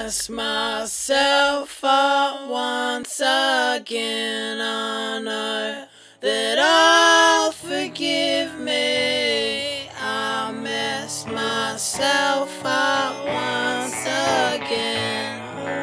messed myself up once again. I know that I'll forgive me. I messed myself up once again.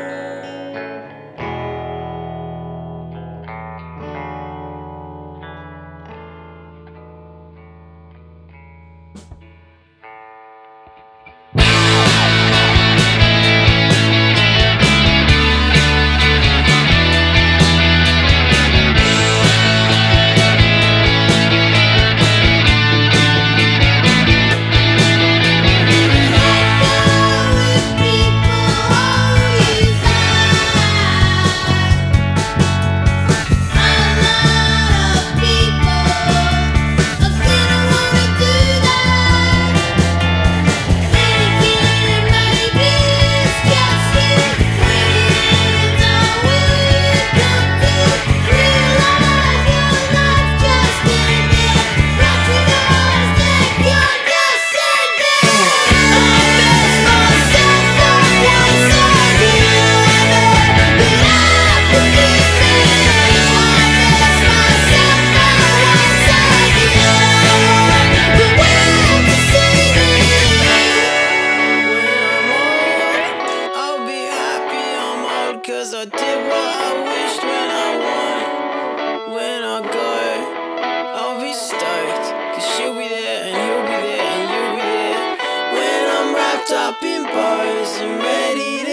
Cause I did what I wished when I won. When I go, I'll be stoked. Cause she'll be there and he'll be there and you'll be there. When I'm wrapped up in bows and ready to